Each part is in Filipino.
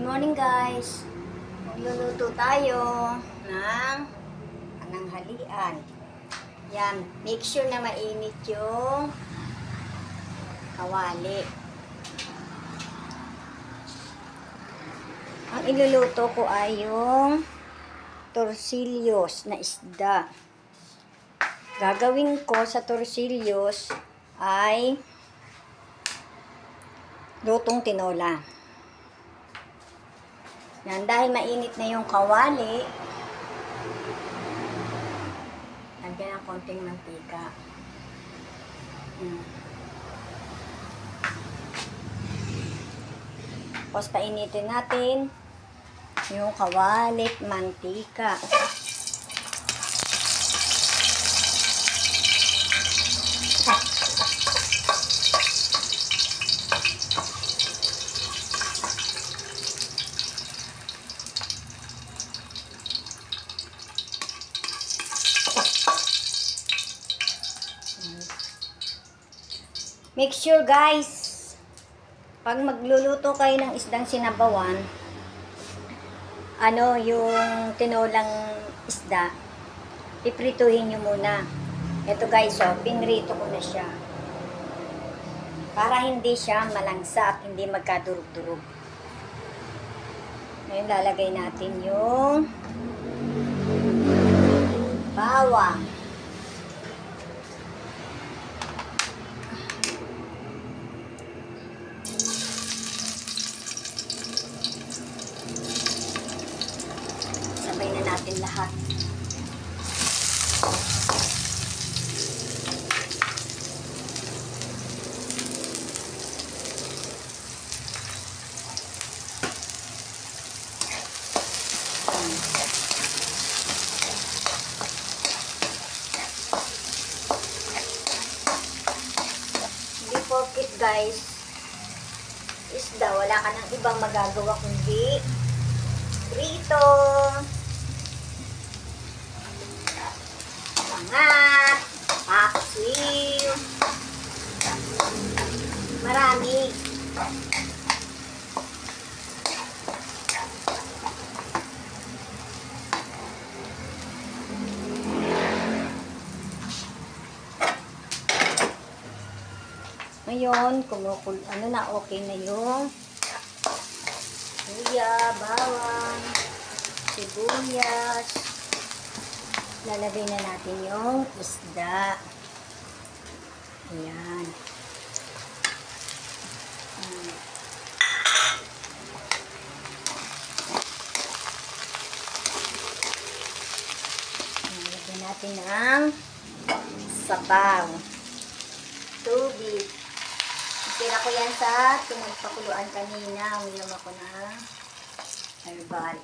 morning guys. Magluluto tayo ng pananghalian. Yan, make sure na mainit yung kawali. Ang iluluto ko ay yung torsillos na isda. Gagawin ko sa torsillos ay lutong tinola. Yan, dahil mainit na yung kawali, lagyan ng konting mantika. Tapos painitin natin yung kawali at mantika. Make sure guys, pag magluluto kayo ng isdang sinabawan, yung tinolang isda, piprituhin nyo muna. Ito guys, pinrito ko na siya. Para hindi siya malangsa at hindi magkadurog-durog. Ngayon lalagay natin yung bawang. Sabay na natin lahat. Hindi porket guys, isda, wala ka ng ibang magagawa kundi prito, bangat, paksiw, marami. Ngayon, okay na yung luya, bawang, sibuyas. Lalagay na natin yung isda. Ayan. Lalagyan natin ng sabaw. Tubig. Tira ko yan sa pinagpakuluan kanina. Uminom ako na herbal.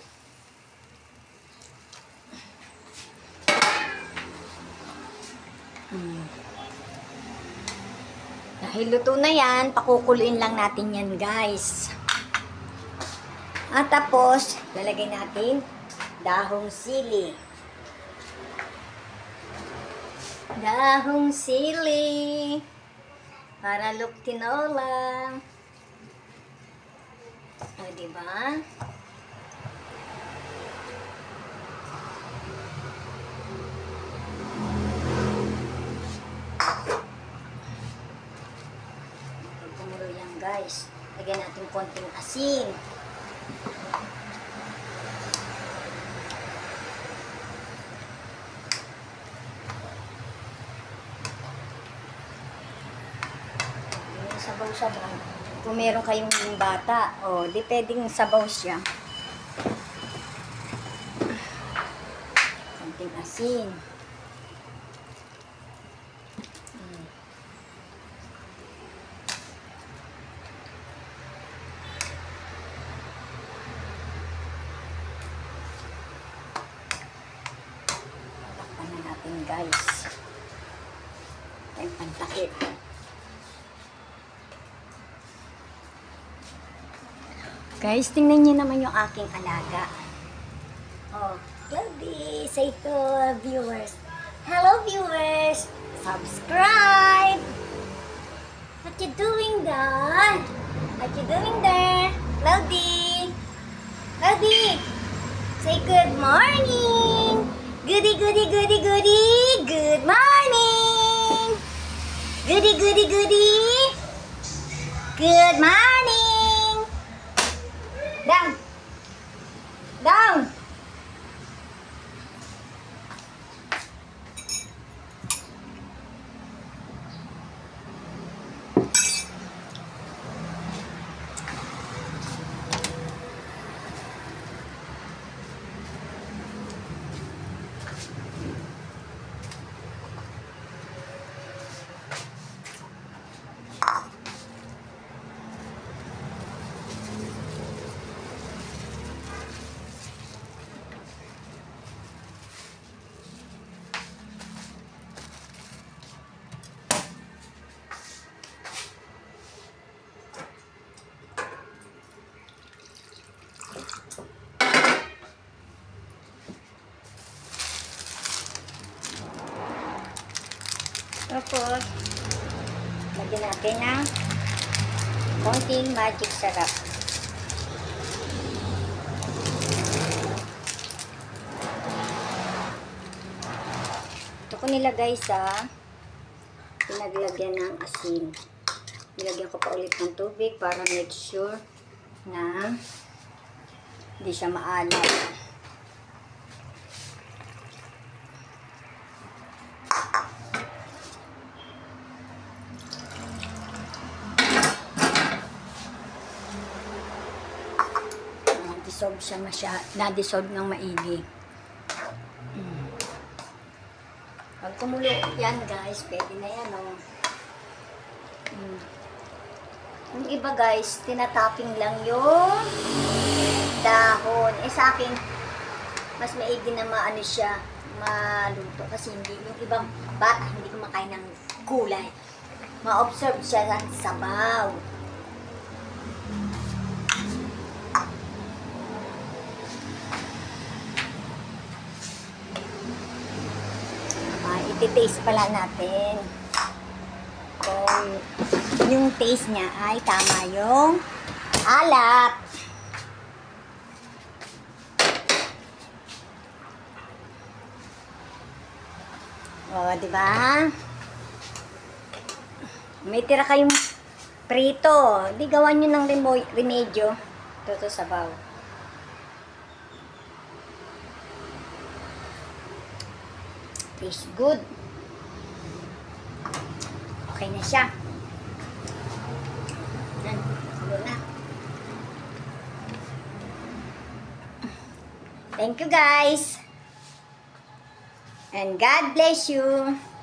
Dahil luto na yan, pakukuluin lang natin yan guys. At tapos, lalagay natin dahong sili. Dahong sili. Para look tinola. O, diba? Kumulo yan guys. Lagyan natin konting asin. Sabaw-sabaw. Kung meron kayong bata, di pwedeng sabaw siya. Konting asin. Takpan na natin guys. Ay, pantakit. Guys, tingnan niyo naman yung aking alaga. Cloudy, say to viewers. Hello viewers! Subscribe! What you doing there? What you doing there? Cloudy! Say good morning! Goody, goody, goody, goody! Good morning! Goody, goody, goody! Good morning! Down! Down! Tapos, lagyan natin ng konting magic sarap. Ito ko nilagay sa pinaglagyan ng asin. Nilagyan ko pa ulit ng tubig para make sure na hindi siya maalat. Na-dissolve siya na-dissolve ng maigi. Pag kumulo yan guys, pwede na yan oh. Yung iba guys, tinatapping lang yung dahon. Eh sa akin, mas maigi na maano siya, maluto. Kasi hindi, yung ibang bata hindi kumakain ng gulay. Ma-observe siya sa sabaw. Iti-taste pala natin kung yung taste niya ay tama yung alat. O, diba? May tira kayong prito. Di gawan nyo ng remedyo. Ito sabaw. Tastes good. Okay na siya. Yan. Tulo na. Thank you guys. And God bless you.